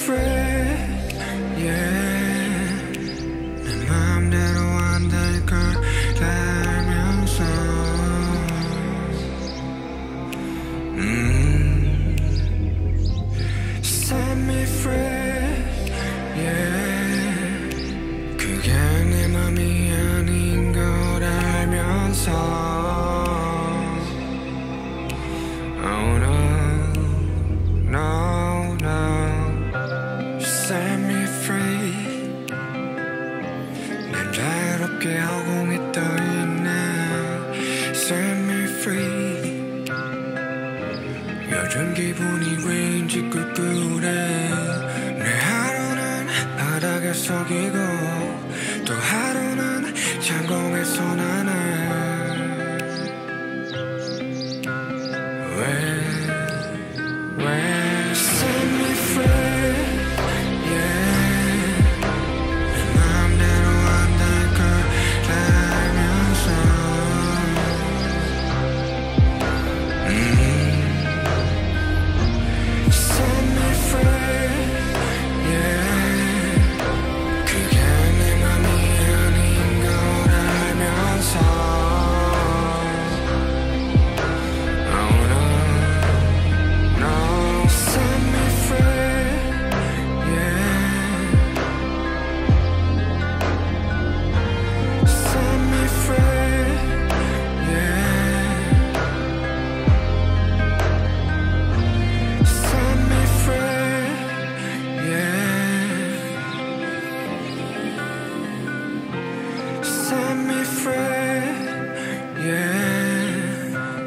free, yeah. 내 맘대로 안 될 걸 알면서 Set me free, yeah. 그게 내 맘이 아닌 걸 알면서 Oh no, no, no. Set me free. 난 자유롭게 허공에 떠있네. Set me free. 요즘 기분이 왠지 꿀꿀해. 내 하루는 바닥에 속이고 또 하루는 창공에서 나네. 왜 Set me free, yeah. 내 맘대로 안 될 걸 알면서 Set me free, yeah. 그게 내 맘이 아닌 걸 알면서 Oh no, no. Set me free, yeah. Set me free, yeah. Set me free, yeah. Set me free, yeah.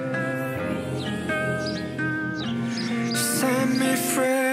Set me free.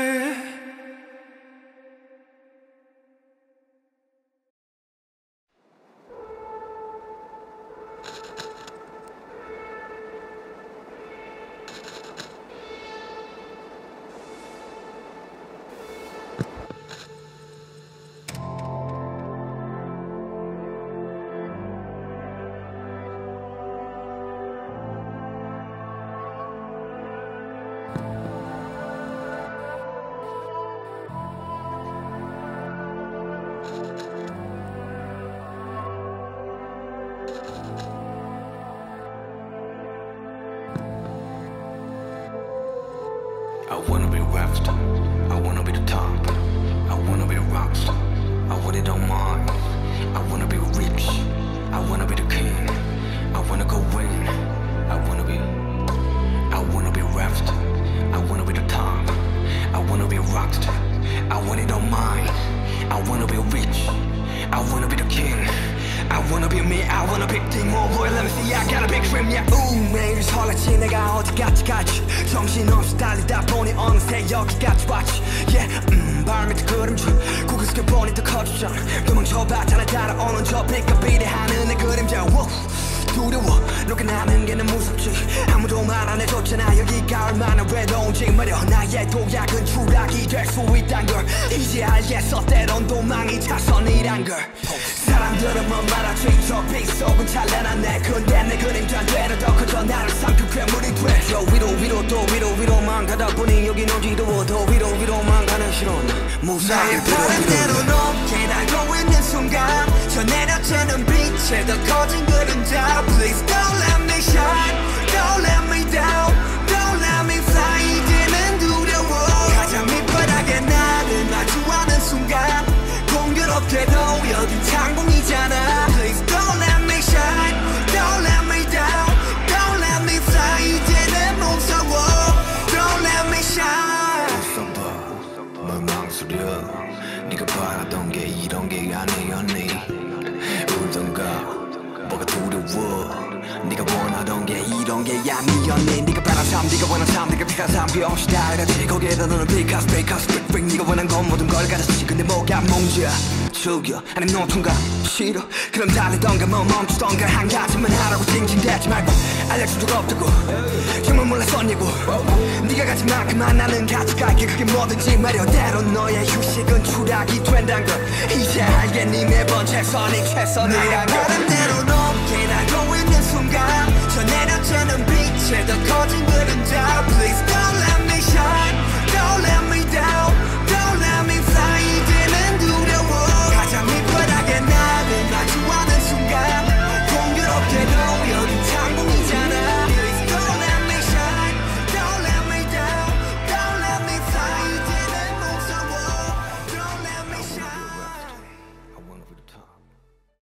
I wanna be rapped, I wanna be the top, I wanna be the rockstar, I want it on mine. I wanna be rich, I wanna be the king, I wanna go win. I wanna be rapped, I wanna be the top, I wanna be a rockstar, I want it on mine. I wanna be rich, I wanna be the king, I wanna be me, I wanna big thing more boy, let me see, I got a big dream, yeah. 매일 설레지 내가 어디까지 갈지 정신없이 달리다 보니 어느새 여기까지 왔지, yeah. 발 밑에 그림자 고개 숙여 보니 더 커지잖아. 도망쳐봤잖아 따라오는 저 빛과 비례하는 내 그림자. 두려워 이렇게 나는 게 너무 무섭지. 아무도 말 안 해줬잖아 여기가 얼마나 외로운지 말여. 나의 도약은 추락이 될 수 있단 걸 이제 알겠어. 때론 도망이 차선이란 걸. 사람들은 뭐 말하지 저 빛 속은 찬란한 내 근데 내 그림자 되는 더 커져 나를 삼켜 괴물이 돼. 저 위로 또 위로만 가다 보니 여긴 어지러워. 더 위로만 가는 실온 무사히 나의 바람대로 높게 날고 있는 순간 저 내려지는 빛에 더 커진 그림자. Please don't let me shine, don't let me down, don't let me fly. 이제는 두려워. 가장 밑바닥에 나를 마주하는 순간 공교롭게도 여긴 창공이잖아. Please don't let me shine, don't let me down, don't let me fly. 이제는 무서워. Don't let me shine. 웃어봐 뭘 망설여. 네가 바라던 게 이런 게 아니었니. 울던가 뭐가 두려워. 네가 원하던 게 이런 게 아니었니. 네가 바란 삶 네가 원한 삶 네가 피한 삶 그 없이 다 알아지. 거기에다 너는 because 네가 원한 건 모든 걸 가졌지. 근데 뭐가 문제야. 즐겨 아님 노통가 싫어. 그럼 달리던가 뭐 멈추던가 한 가지만 하라고 징징대지 말고. 알려준 적 없다고 정말 몰랐었냐고. 네가 가진 만큼만 나는 가져갈게. 그게 뭐든지 말여. 때론 너의 휴식은 추락이 된단 걸 이제 알겠니. 매번 최선이 최선이란 걸. 바람대로 높게 날고 있는 순간 저 내려지는 빛에 더 커진 그림자.